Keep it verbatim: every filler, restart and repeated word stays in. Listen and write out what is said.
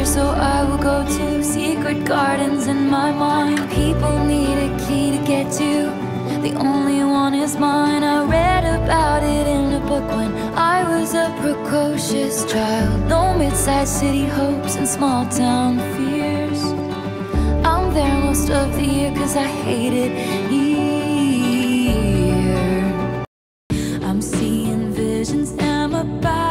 so I will go to secret gardens in my mind. People need a key to get to, the only one is mine. I read about it in a book when I was a precocious child. No mid-sized city hopes and small town fears. I'm there most of the year cause I hate it here. I'm seeing visions, am about